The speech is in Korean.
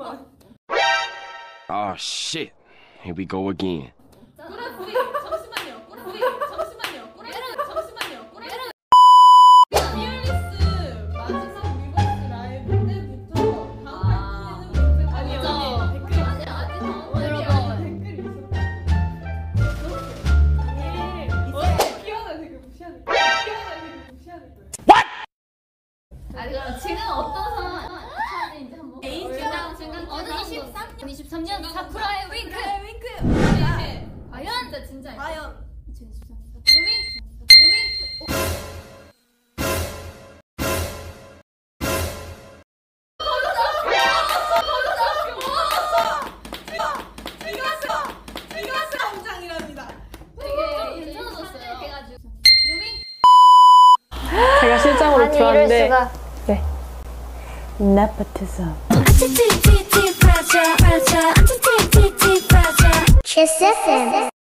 Oh shit. Here we go again. 지금 어떤 상황인지 한번. 어느 23년 사쿠라의 윙크. 과연 진짜. 과연 2023년 사쿠라 윙크. 제가 실장으로 들어왔는데 네. 네포티즘. SSERAFIM.